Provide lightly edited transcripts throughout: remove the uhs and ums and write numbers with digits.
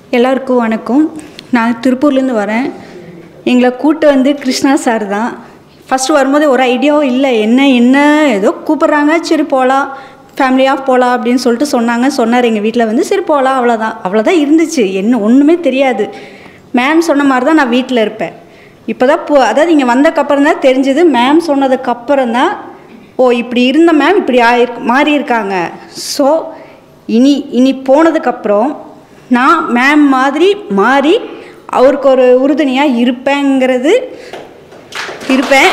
எல்லாருக்கும் வணக்கம். நான் திருப்பூர்லேருந்து வரேன். எங்களை கூட்டு வந்து கிருஷ்ணா சார் தான். ஃபஸ்ட்டு வரும்போது ஒரு ஐடியாவும் இல்லை, என்ன ஏதோ கூப்பிட்றாங்க, சரி போகலாம், ஃபேமிலியாக போகலாம் அப்படின்னு சொல்லிட்டு சொன்னார் எங்கள் வீட்டில் வந்து. சரி போகலாம், அவ்வளோதான் இருந்துச்சு. என்ன ஒன்றுமே தெரியாது. மேம் சொன்ன மாதிரி தான் நான் வீட்டில் இருப்பேன். இப்போ தான் அதாவது இங்கே வந்தக்கப்புறம் தான் தெரிஞ்சது. மேம் சொன்னதுக்கப்புறம் தான் இப்படி இருந்த மேம் இப்படி மாறி இருக்காங்க. ஸோ இனி போனதுக்கப்புறம் நான் மேம் மாதிரி மாறி அவருக்கு ஒரு உறுதுணையாக இருப்பேன்.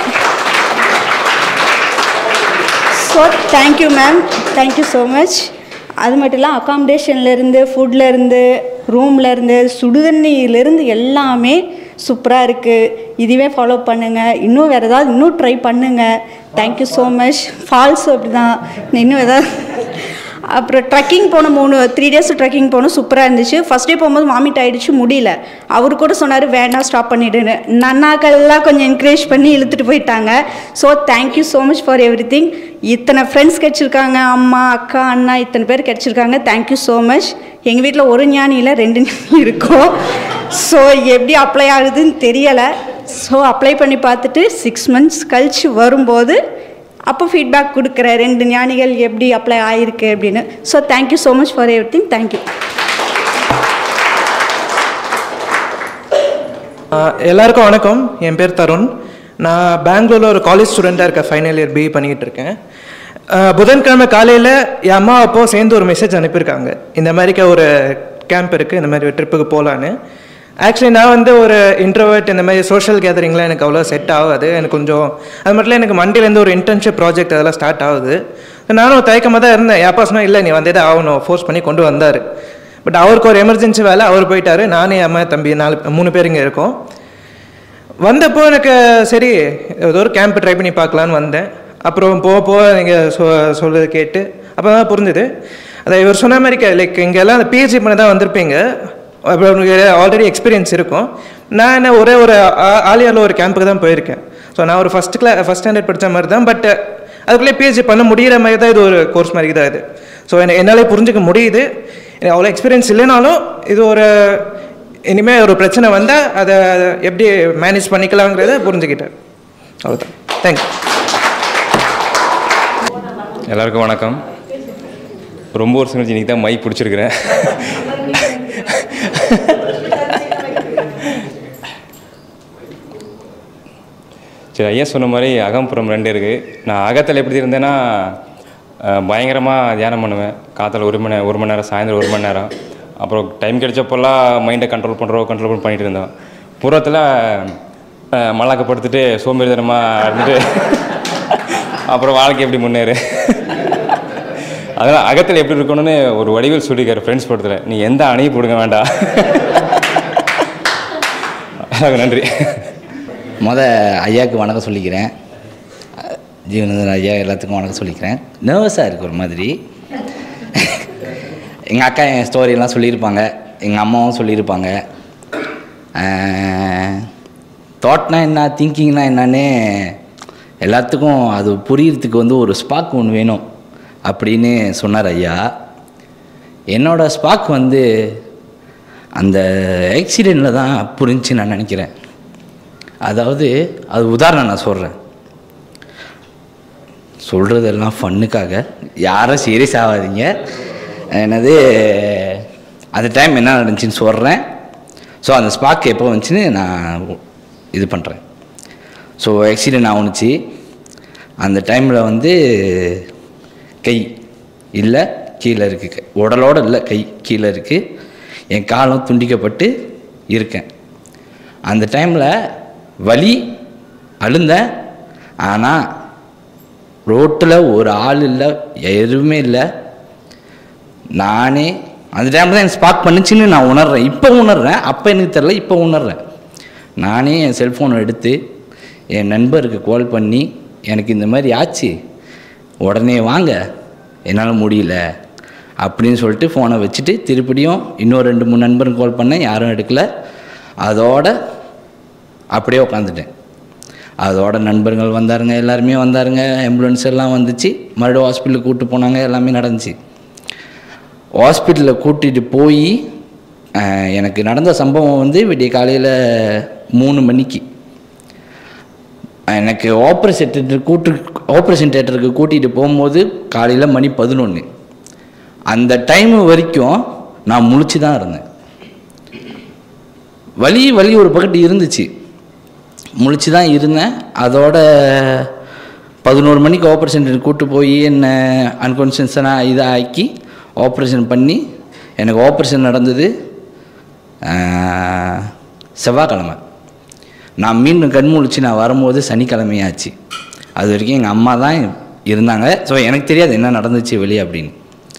So thank you ma'am, thank you so much. அது மட்டும் இல்லை, அக்காமடேஷன்லேருந்து, ஃபுட்லேருந்து, ரூம்லேருந்து, சுடுதண்ணியிலேருந்து எல்லாமே சூப்பராக இருக்குது. இதுவே ஃபாலோ பண்ணுங்கள். இன்னும் வேறு ஏதாவது இன்னும் ட்ரை பண்ணுங்கள். Thank you so much. ஃபால்ஸும் அப்படி தான். இன்னும் எதாவது அப்புறம் ட்ரெக்கிங் போன 3 days ட்ரெக்கிங் போனோம். சூப்பராக இருந்துச்சு. ஃபஸ்ட் டே போகும்போது வாமிட் ஆகிடுச்சு, முடியல. அவர் கூட சொன்னார் வேண்டாம், ஸ்டாப் பண்ணிவிடுன்னு. நன்னாக்கள்லாம் கொஞ்சம் என்கரேஜ் பண்ணி இழுத்துட்டு போயிட்டாங்க. So thank you so much for everything. இத்தனை ஃப்ரெண்ட்ஸ் கிடச்சிருக்காங்க, அம்மா, அக்கா, அண்ணா, இத்தனை பேர் கிடச்சிருக்காங்க. Thank you so much. எங்கள் வீட்டில் ஒரு ஞானியில் 2 ஞானி இருக்கும். ஸோ எப்படி அப்ளை ஆகுதுன்னு தெரியலை. ஸோ அப்ளை பண்ணி பார்த்துட்டு 6 months கழித்து வரும்போது அப்போ ஃபீட்பேக் கொடுக்குறேன், 2 ஞானிகள் எப்படி அப்ளை ஆகிருக்கு அப்படின்னு. So thank you so much for everything. Thank you. எல்லாருக்கும் வணக்கம். என் பேர் தருண். நான் பெங்களூரில் ஒரு காலேஜ் ஸ்டூடெண்ட்டாக இருக்கேன். ஃபைனல் இயர் பிஇ பண்ணிக்கிட்டு இருக்கேன். புதன்கிழமை காலையில் என் அம்மா அப்போ சேர்ந்து ஒரு மெசேஜ் அனுப்பியிருக்காங்க, இந்த மாதிரிக்கு ஒரு கேம்ப் இருக்குது, இந்த மாதிரி ஒரு ட்ரிப்புக்கு போகலான்னு. ஆக்சுவலி நான் வந்து ஒரு இன்ட்ரோவர்ட், இந்த மாதிரி சோஷியல் கேதரிங்லாம் எனக்கு அவ்வளோ செட் ஆகாது. எனக்கு கொஞ்சம் அது மட்டும் இல்லை, எனக்கு மண்டேலேருந்து ஒரு இன்டர்ன்ஷிப் ப்ராஜெக்ட் அதெல்லாம் ஸ்டார்ட் ஆகுது. நானும் தயக்கமாக தான் இருந்தேன். எப்போ சொன்னால் இல்லை நீ வந்தே தான் ஆகணும், ஃபோர்ஸ் பண்ணி கொண்டு வந்தார். பட் அவருக்கு ஒரு எமர்ஜென்சி வேலை, அவர் போயிட்டார். நானே அம்மா தம்பி 3 பேர் இங்கே இருக்கோம். வந்தப்போ எனக்கு சரி ஏதோ ஒரு கேம்ப் ட்ரை பண்ணி பார்க்கலான்னு வந்தேன். அப்புறம் போக நீங்கள் சொல்கிறது கேட்டு அப்போ தான் புரிஞ்சுது. அதை இவர் சொன்ன மாதிரி லைக் இங்கெல்லாம் அந்த பிஹெச்டி பண்ண தான் வந்திருப்பீங்க, அப்புறம் உங்களுக்கு ஆல்ரெடி எக்ஸ்பீரியன்ஸ் இருக்கும். நான் என்ன ஒரே ஒரு ஆலியாரில் ஒரு கேம்புக்கு தான் போயிருக்கேன். ஸோ நான் ஒரு ஃபஸ்ட் ஸ்டாண்டர்ட் படித்த மாதிரி தான். பட் அதுக்குள்ளே பிஹெச்டி பண்ண முடிகிற மாதிரி தான் இது ஒரு கோர்ஸ் மாதிரி தான் இது. ஸோ என்னாலே புரிஞ்சுக்க முடியுது. எனக்கு அவ்வளோ எக்ஸ்பீரியன்ஸ் இல்லைனாலும் இது ஒரு இனிமேல் ஒரு பிரச்சனை வந்தால் அதை எப்படி மேனேஜ் பண்ணிக்கலாங்கிறத புரிஞ்சுக்கிட்டேன். அவ்வளோதான். தேங்க்யூ. எல்லாருக்கும் வணக்கம். ரொம்ப வருஷம் கழிச்சு இன்றைக்கி தான் மைக் பிடிச்சிருக்கிறேன். சரி, ஐயா சொன்ன மாதிரி அகம்புறம் 2 இருக்குது. நான் அகத்தில் எப்படி இருந்தேன்னா பயங்கரமாக தியானம் பண்ணுவேன். காற்றுல 1 மணி நேரம், சாயந்தரம் 1 மணி நேரம். அப்புறம் டைம் கிடைச்சப்போல்லாம் மைண்டை கண்ட்ரோல் பண்ணிட்டு இருந்தோம். புறத்தில் மல்லாக்கப்படுத்திட்டு சோம்பேறித்தனமாக இருந்துட்டு அப்புறம் வாழ்க்கை எப்படி முன்னேறு. அதனால் அகத்தில் எப்படி இருக்கணும்னு ஒரு வடிவில் சொல்லியிருக்காரு ஃப்ரெண்ட்ஸ் படத்தில். நீ எந்த அணையும் போடுங்க வேண்டாம். நன்றி. ஐயாவுக்கு வணக்கம் சொல்லிக்கிறேன். ஜீவனந்தன் ஐயா எல்லாத்துக்கும் வணக்கம் சொல்லிக்கிறேன். நர்வஸாக இருக்குது ஒரு மாதிரி. எங்கள் அக்கா என் ஸ்டோரியெல்லாம் சொல்லியிருப்பாங்க, எங்கள் அம்மாவும் சொல்லியிருப்பாங்க. தாட்னா என்ன, திங்கிங்னா என்னன்னு எல்லாத்துக்கும் அது புரியறதுக்கு வந்து ஒரு ஸ்பாக் ஒன்று வேணும் அப்படின்னு சொன்னார் ஐயா. என்னோடய ஸ்பாக் வந்து அந்த ஆக்சிடெண்ட்டில் தான் புரிஞ்சுன்னு நான் நினைக்கிறேன். அதாவது அது உதாரணம் நான் சொல்கிறதெல்லாம் ஃபன்னுக்காக, யாரும் சீரியஸ் ஆகாதீங்க. என்னது அந்த டைம் என்ன நடந்துச்சின்னு சொல்கிறேன். ஸோ அந்த ஸ்பாக் எப்போ வந்துச்சுன்னு நான் இது பண்ணுறேன். ஸோ ஆக்சிடெண்ட் ஆகுனுச்சு. அந்த டைமில் வந்து கை இல்லை கீழே இருக்குது, உடலோடு இல்லை கை கீழே இருக்குது. என் காலம் துண்டிக்கப்பட்டு இருக்கேன். அந்த டைமில் வலி அழுந்தேன். ஆனால் ரோட்டில் ஒரு ஆள் இல்லை, எதுவுமே இல்லை. நானே அந்த டைமில் தான் எனக்கு ஸ்பாக் பண்ணிச்சின்னு நான் உணர்றேன். இப்போ உணர்றேன், அப்போ எனக்கு தெரில, இப்போ உணர்றேன். நானே என் செல்ஃபோனை எடுத்து என் நண்பருக்கு கால் பண்ணி, எனக்கு இந்த மாதிரி ஆச்சு, உடனே வாங்க, என்னால் முடியல அப்படின்னு சொல்லிட்டு ஃபோனை வச்சுட்டு திருப்படியும் இன்னொரு 2-3 நண்பருக்கு கால் பண்ணேன், யாரும் எடுக்கலை. அதோட அப்படியே உட்காந்துட்டேன். அதோட நண்பர்கள் வந்தாருங்க, எல்லாருமே வந்தாருங்க, ஆம்புலன்ஸ் எல்லாம் வந்துச்சு, மறுபடியும் ஹாஸ்பிட்டலுக்கு கூப்பிட்டு போனாங்க, எல்லாமே நடந்துச்சு. ஹாஸ்பிட்டலில் கூட்டிகிட்டு போய் எனக்கு நடந்த சம்பவம் வந்து விடிய காலையில் 3 மணிக்கு எனக்கு ஆப்ரேஷன் தேட்டருக்கு கூட்டிகிட்டு போகும்போது காலையில் மணி 11. அந்த டைம் வரைக்கும் நான் முழிச்சு தான் இருந்தேன். வலி ஒரு பக்கத்து இருந்துச்சு, முழிச்சு தான் இருந்தேன். அதோட 11 மணிக்கு ஆப்ரேஷன் தேட்டருக்கு கூப்பிட்டு போய் என்னை அன்கான்ஷியஸாக இதை ஆக்கி ஆப்ரேஷன் பண்ணி எனக்கு ஆப்ரேஷன் நடந்தது செவ்வாய்க்கிழமை. நான் மீண்டும் கண் முழிச்சு நான் வரும்போது சனிக்கிழமையாச்சு. அது வரைக்கும் எங்கள் அம்மா தான் இருந்தாங்க. ஸோ எனக்கு தெரியாது என்ன நடந்துச்சு வெளியே அப்படின்னு.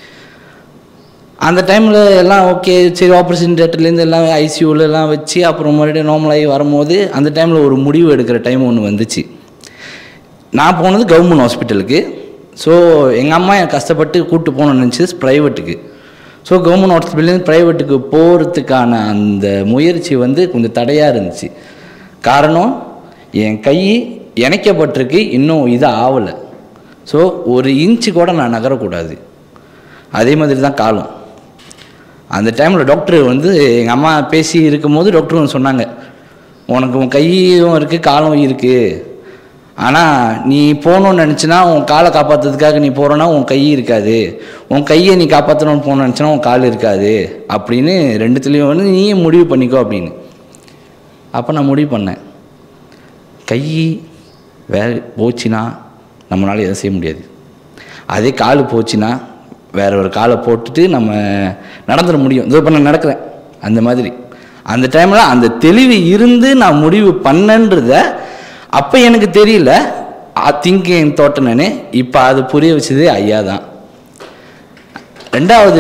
அந்த டைமில் எல்லாம் ஓகே சரி, ஆப்ரேஷன் தேட்டர்லேருந்து எல்லாம் ஐசியூலெலாம் வச்சு அப்புறம் மறுபடியும் நார்மலாகி வரும்போது அந்த டைமில் ஒரு முடிவு எடுக்கிற டைம் ஒன்று வந்துச்சு. நான் போனது கவர்மெண்ட் ஹாஸ்பிட்டலுக்கு. ஸோ எங்கள் அம்மா என் கஷ்டப்பட்டு கூப்பிட்டு போகணுன்னு நினச்சி ப்ரைவேட்டுக்கு. ஸோ கவர்மெண்ட் ஹாஸ்பிட்டல்லேருந்து ப்ரைவேட்டுக்கு போகிறதுக்கான அந்த முயற்சி வந்து கொஞ்சம் தடையாக இருந்துச்சு. காரணம், என் கை இணைக்கப்பட்டிருக்கு, இன்னும் இது ஆகலை. ஸோ 1 இன்ச்சு கூட நான் நகரக்கூடாது. அதே மாதிரி தான் காலம். அந்த டைமில் டாக்டர் வந்து எங்கள் அம்மா பேசி இருக்கும்போது டாக்டரும் சொன்னாங்க, உனக்கு உன் கையும் இருக்குது காலம் இருக்குது, ஆனால் நீ போகணுன்னு நினச்சினா உன் காலை காப்பாற்றுறதுக்காக நீ போகிறோன்னா உன் கை இருக்காது, உன் கையை நீ காப்பாற்றணும்னு போகணுன்னு நினச்சினா உன் கால் இருக்காது அப்படின்னு 2துலேயும் வந்து நீயே முடிவு பண்ணிக்கோ அப்படின்னு. அப்போ நான் முடிவு பண்ணேன், கை போச்சுன்னா நம்மளால் எதுவும் செய்ய முடியாது. அதே கால் போச்சுன்னா வேற ஒரு காலை போட்டுட்டு நம்ம நடந்துட முடியும். இதோ இப்போ நான் நடக்கிறேன் அந்த மாதிரி. அந்த டைமில் அந்த தெளிவு இருந்து நான் முடிவு பண்ணன்றத அப்போ எனக்கு தெரியல, திங்கிங் தோட்டனே. இப்போ அது புரிய வச்சது ஐயா தான். 2வது,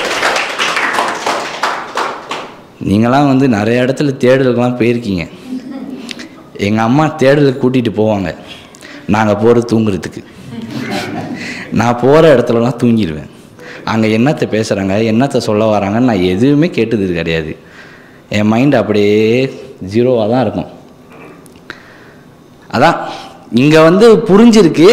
நீங்களாம் வந்து நிறைய இடத்துல தேடலுக்கெல்லாம் போயிருக்கீங்க. எங்கள் அம்மா தேடலுக்கு கூட்டிகிட்டு போவாங்க, நாங்கள் போகிறது தூங்குறதுக்கு. நான் போகிற இடத்துலலாம் தூங்கிடுவேன். அங்கே என்னத்தை பேசுகிறாங்க என்னத்தை சொல்ல வராங்கன்னு நான் எதுவுமே கேட்டது கிடையாது. என் மைண்ட் அப்படியே 0வாக தான் இருக்கும். அதான் இங்கே வந்து புரிஞ்சிருக்கு,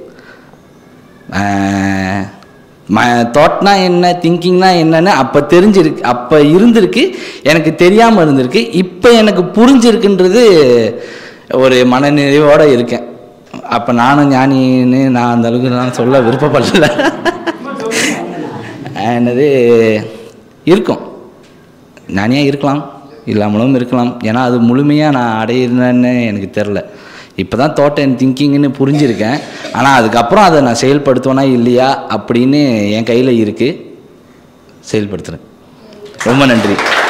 தாட்னா என்ன திங்கிங்னா என்னன்னு அப்போ தெரிஞ்சிருக்கு, அப்போ இருந்திருக்கு, எனக்கு தெரியாமல் இருந்திருக்கு. இப்போ எனக்கு புரிஞ்சிருக்குன்றது ஒரு மனநிறைவோடு இருக்கேன். அப்போ நானும் ஞானின்னு நான் அந்த அளவுக்கு நான் சொல்ல விருப்பப்படல. என்னது இருக்கும், ஞானியாக இருக்கலாம், இல்லாமலும் இருக்கலாம். ஏன்னா அது முழுமையாக நான் அடையிறேன்னு எனக்கு தெரில. இப்போ தான் தாட் அண்ட் திங்கிங்னு புரிஞ்சிருக்கேன். ஆனால் அதுக்கப்புறம் அதை நான் செயல்படுத்துவேனா இல்லையா அப்படின்னு என் கையில் இருக்குது, செயல்படுத்துகிறேன். ரொம்ப நன்றி.